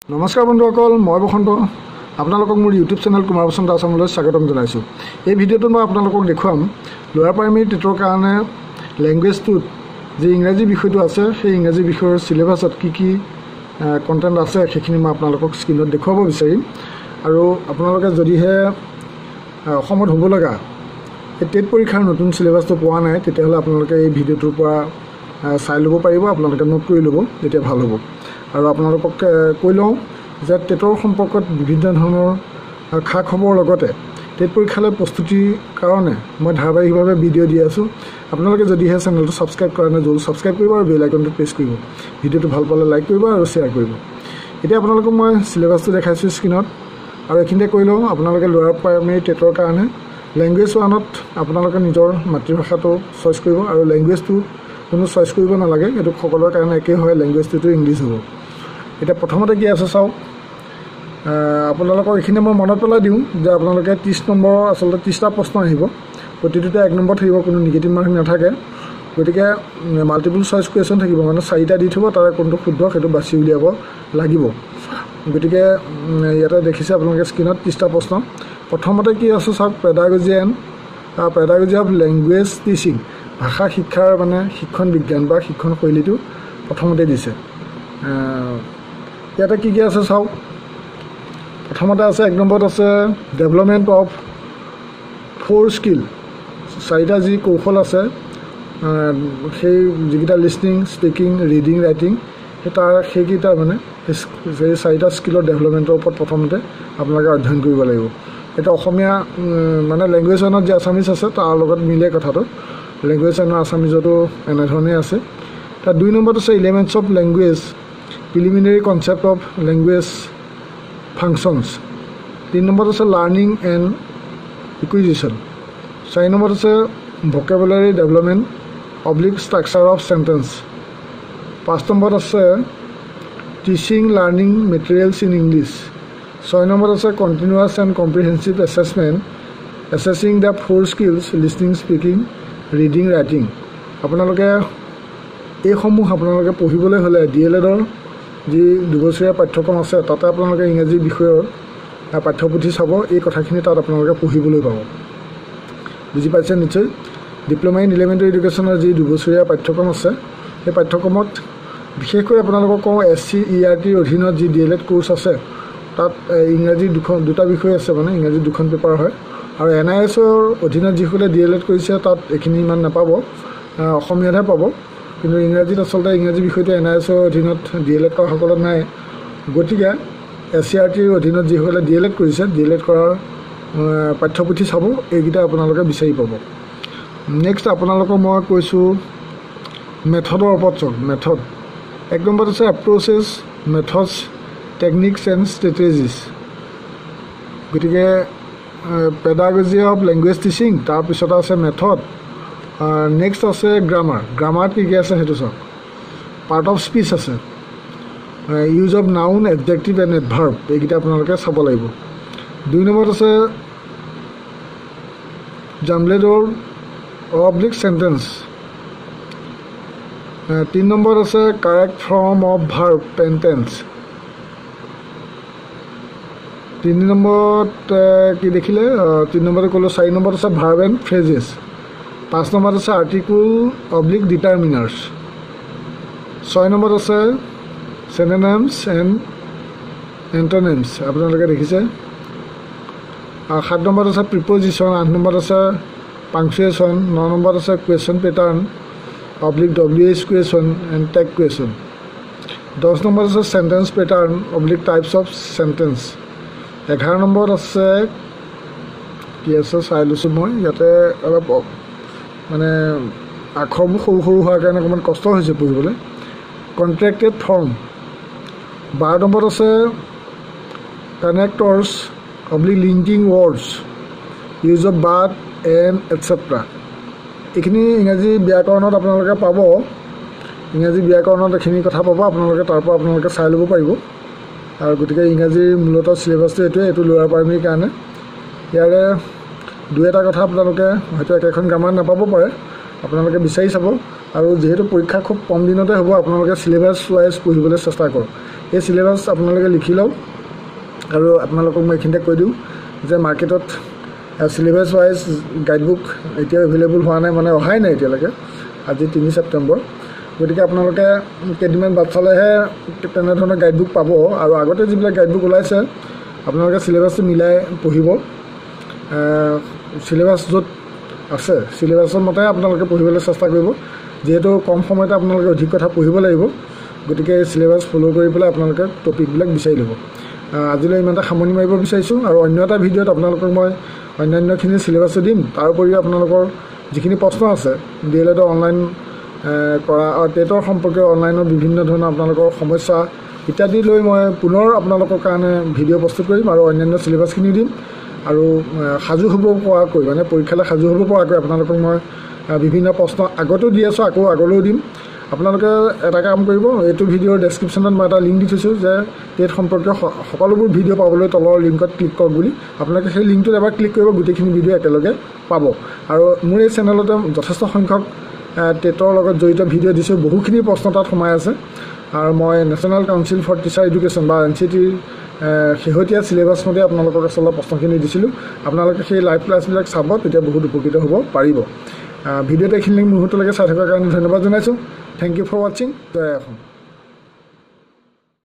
নমস্কাৰ বন্ধুসকল, মই বসন্ত আপোনালোকক মোৰ ইউটিউব চেনেল কুমাৰ বসন্ত আছামলৈ স্বাগতম জনাইছোঁ। এই ভিডিঅ'টোত মই আপোনালোকক দেখুৱাম লোৱাৰ প্ৰাইমেৰী টেটৰ কাৰণে লেংগুৱেজটোত যি ইংৰাজী বিষয়টো আছে সেই ইংৰাজী বিষয়ৰ চিলেবাছত কি কণ্টেণ্ট আছে সেইখিনি মই আপোনালোকক স্ক্ৰীণত দেখুৱাব বিচাৰিম। আৰু আপোনালোকে যদিহে অসমত হ'ব লগা এই টেট পৰীক্ষাৰ নতুন চিলেবাছটো পোৱা নাই তেতিয়াহ'লে আপোনালোকে এই ভিডিঅ'টোৰ পৰা চাই ল'ব পাৰিব, আপোনালোকে নোট কৰি ল'ব, তেতিয়া ভাল হ'ব। আৰু আপোনালোকক কৈ লওঁ যে টেটৰ সম্পৰ্কত বিভিন্ন ধৰণৰ খা খবৰ লগতে টেট পৰীক্ষালৈ প্ৰস্তুতিৰ কাৰণে মই ধাৰাবাহিকভাৱে ভিডিঅ' দি আছোঁ। আপোনালোকে যদিহে চেনেলটো ছাবস্ক্ৰাইব কৰা নাই জলদি ছাবস্ক্ৰাইব কৰিব আৰু বেল আইকনটো প্ৰেছ কৰিব। ভিডিঅ'টো ভাল পালে লাইক কৰিব আৰু শ্বেয়াৰ কৰিব। এতিয়া আপোনালোকক মই চিলেবাছটো দেখাইছোঁ স্ক্ৰীণত, আৰু এইখিনিতে কৈ লওঁ আপোনালোকে লোৱাৰ প্ৰাইমেৰী টেটৰ কাৰণে লেংগুৱেজ 1ত আপোনালোকে নিজৰ মাতৃভাষাটো চইচ কৰিব, আৰু লেংগুৱেজটো কোনো চইচ কৰিব নালাগে, এইটো সকলোৰে কাৰণে একেই হয়, লেংগুৱেজটোতো ইংলিছ হ'ব। এতিয়া প্ৰথমতে কি আছে চাওক, আপোনালোকক এইখিনি মই মনত পেলাই দিওঁ যে আপোনালোকে 30 নম্বৰৰ আচলতে 30টা প্ৰশ্ন আহিব, প্ৰতিটোতে 1 নম্বৰ থাকিব, কোনো নিগেটিভ মাৰ্ক নাথাকে। গতিকে মাল্টিপুল চইচ কুৱেশ্যন থাকিব, মানে 4টা দি থ'ব, তাৰে কোনটো শুদ্ধ সেইটো বাছি উলিয়াব লাগিব। গতিকে ইয়াতে দেখিছে আপোনালোকে স্ক্ৰীণত 30টা প্ৰশ্ন। প্ৰথমতে কি আছে চাওক, পেডাগজি অফ লেংগুৱেজ টিচিং, ভাষা শিক্ষাৰ মানে শিক্ষণ বিজ্ঞান বা শিক্ষণ শৈলীটো প্ৰথমতে দিছে। ইয়াতে কি আছে চাওক, প্ৰথমতে আছে 1 নম্বৰত আছে ডেভেলপমেণ্ট অফ 4 স্কিল, 4টা যি কৌশল আছে সেই যিকেইটা লিছনিং, স্পিকিং, ৰিডিং, ৰাইটিং, সেইকেইটা মানে সেই 4টা স্কিলৰ ডেভেলপমেণ্টৰ ওপৰত প্ৰথমতে আপোনালোকে অধ্যয়ন কৰিব লাগিব। এতিয়া অসমীয়া মানে লেংগুৱেজ 1ত যি আছামিজ আছে তাৰ লগত মিলে কথাটো, লেংগুৱেজ 1ৰ আছামিজতো এনেধৰণেই আছে। তাত 2 নম্বৰত আছে elements of language, preliminary concept of language functions. 3 নম্বৰত আছে লাৰ্ণিং এণ্ড ইকুইজিশ্যন। 4 নম্বৰত আছে vocabulary development oblique structure of sentence. 5 নম্বৰত আছে teaching learning materials in English. 6 নম্বৰত আছে continuous and comprehensive assessment assessing the 4 skills listening, speaking, reading, writing. আপোনালোকে এইসমূহ আপোনালোকে পঢ়িবলৈ হ'লে DLEDৰ যি 2 বছৰীয়া পাঠ্যক্ৰম আছে তাতে আপোনালোকে ইংৰাজী বিষয়ৰ পাঠ্যপুথি চাব, এই কথাখিনি তাত আপোনালোকে পঢ়িবলৈ পাব। বুজি পাইছে নিশ্চয়। ডিপ্ল'মা ইন এলিমেণ্টেৰী এডুকেশ্যনৰ যি 2 বছৰীয়া পাঠ্যক্ৰম আছে সেই পাঠ্যক্ৰমত বিশেষকৈ আপোনালোকক কওঁ SCERTৰ অধীনত যি DLED কোৰ্চ আছে তাত ইংৰাজী 2টা বিষয় আছে, মানে ইংৰাজী 2খন পেপাৰ হয়। আৰু NISৰ অধীনত যিসকলে DLED কৰিছে তাত এইখিনি ইমান নাপাব, অসমীয়াতহে পাব, কিন্তু ইংৰাজীত আচলতে ইংৰাজী বিষয়টো NISৰ অধীনত DLED কৰাসকলত নাই। গতিকে SCERTৰ অধীনত যিসকলে DLED কৰিছে DLED কৰাৰ পাঠ্যপুথি চাব, এইকেইটা আপোনালোকে বিচাৰি পাব। নেক্সট আপোনালোকক মই কৈছোঁ মেথডৰ ওপৰত চাওক। মেথড 1 নম্বৰত আছে approaches, methods, techniques and strategies. গতিকে পেডাগজি অফ লেংগুৱেজ টিচিং, তাৰপিছত আছে মেথড। নেক্সট আছে গ্ৰামাৰত কি আছে সেইটো চাওক। পাৰ্ট অফ স্পীচ আছে, use of noun, adjective and adverb, এইকেইটা আপোনালোকে চাব লাগিব। 2 নম্বৰত আছে জাম্বলেডৰ অব্লিক চেণ্টেন্স। 3 নম্বৰত আছে correct form of verb sentence. 3 নম্বৰত কি দেখিলে, 3 নম্বৰত ক'লোঁ। 4 নম্বৰত আছে ভাৰ্ব এণ্ড ফ্ৰেজেছ। 5 নম্বৰত আছে আৰ্টিকুল অব্লিক ডিটাৰমিনাৰ্ছ। 6 নম্বৰত আছে চেন'নিমছ এণ্ড এণ্টনিমছ, আপোনালোকে দেখিছে। 7 নম্বৰত আছে প্ৰিপ'জিশ্যন। 8 নম্বৰত আছে পাংচুৱেশ্যন। 9 নম্বৰত আছে question pattern oblique WH question and tag question. 10 নম্বৰত আছে sentence pattern oblique types of sentence. 11 নম্বৰত আছে কি আছে চাই লৈছোঁ মই, ইয়াতে অলপ মানে আখৰবোৰ সৰু সৰু হোৱাৰ কাৰণে অকণমান কষ্ট হৈছে পঢ়িবলৈ, কণ্ট্ৰেক্টেড ফৰ্ম। 12 নম্বৰত আছে connectors oblique linking words, use of but and etcetera. এইখিনি ইংৰাজী ব্যাকৰণত আপোনালোকে পাব, ইংৰাজী ব্যাকৰণত এইখিনি কথা পাব, আপোনালোকে তাৰ পৰা আপোনালোকে চাই ল'ব পাৰিব। আৰু গতিকে ইংৰাজীৰ মূলতঃ চিলেবাছটো এইটো লোৱাৰ প্ৰাইমেৰীৰ কাৰণে। ইয়াৰে 2-এটা কথা আপোনালোকে হয়তো একেখন গ্ৰামাৰত নাপাব পাৰে, আপোনালোকে বিচাৰি চাব। আৰু যেহেতু পৰীক্ষা খুব কম দিনতে হ'ব আপোনালোকে চিলেবাছ ৱাইজ পঢ়িবলৈ চেষ্টা কৰক। এই চিলেবাছ আপোনালোকে লিখি লওক আৰু আপোনালোকক মই এইখিনিতে কৈ দিওঁ যে মাৰ্কেটত চিলেবাছ ৱাইজ গাইডবুক এতিয়া এভেইলেবল হোৱা নাই, মানে অহাই নাই এতিয়ালৈকে। আজি 3 ছেপ্টেম্বৰ, গতিকে আপোনালোকে কেইদিনমান বাদ চালেহে তেনেধৰণৰ গাইডবুক পাব। আৰু আগতে যিবিলাক গাইডবুক ওলাইছে আপোনালোকে চিলেবাছটো মিলাই পঢ়িব। চিলেবাছ য'ত আছে চিলেবাছৰ মতে আপোনালোকে পঢ়িবলৈ চেষ্টা কৰিব, যিহেতু কম সময়তে আপোনালোকে অধিক কথা পঢ়িব লাগিব। গতিকে চিলেবাছ ফ'ল' কৰি পেলাই আপোনালোকে টপিকবিলাক বিচাৰি ল'ব। আজিলৈ ইমানটা সামৰণি মাৰিব বিচাৰিছোঁ, আৰু অন্য এটা ভিডিঅ'ত আপোনালোকক মই অন্যান্যখিনি চিলেবাছো দিম। তাৰ উপৰিও আপোনালোকৰ যিখিনি প্ৰশ্ন আছে DLED অনলাইন কৰা আৰু টেটৰ সম্পৰ্কীয় অনলাইনৰ বিভিন্ন ধৰণৰ আপোনালোকৰ সমস্যা ইত্যাদি লৈ মই পুনৰ আপোনালোকৰ কাৰণে ভিডিঅ' প্ৰস্তুত কৰিম, আৰু অন্যান্য চিলেবাছখিনি দিম। আৰু সাজু হ'ব পৰাকৈ, মানে পৰীক্ষালৈ সাজু হ'ব পৰাকৈ আপোনালোকক মই বিভিন্ন প্ৰশ্ন আগতেও দি আছোঁ, আকৌ আগলৈও দিম। আপোনালোকে এটা কাম কৰিব, এইটো ভিডিঅ'ৰ ডেছক্ৰিপশ্যনত মই এটা লিংক দি থৈছোঁ যে টেট সম্পৰ্কীয় সকলোবোৰ ভিডিঅ' পাবলৈ তলৰ লিংকত ক্লিক কৰক বুলি। আপোনালোকে সেই লিংকটোত এবাৰ ক্লিক কৰিব, গোটেইখিনি ভিডিঅ' একেলগে পাব। আৰু মোৰ এই চেনেলতে যথেষ্ট সংখ্যক টেটৰ লগত জড়িত ভিডিঅ' দিছোঁ, বহুখিনি প্ৰশ্ন তাত সোমাই আছে। আৰু মই national council for teacher education বা NCETৰ শেহতীয়া চিলেবাছ মতে আপোনালোকক আচলতে প্ৰশ্নখিনি দিছিলোঁ। আপোনালোকে সেই লাইভ ক্লাছবিলাক চাব, তেতিয়া বহুত উপকৃত হ'ব পাৰিব। ভিডিঅ'টো এইখিনি মুহূৰ্তলৈকে চাই থকাৰ কাৰণে ধন্যবাদ জনাইছোঁ। থেংক ইউ ফৰ ৱাচিং। জয় অসম।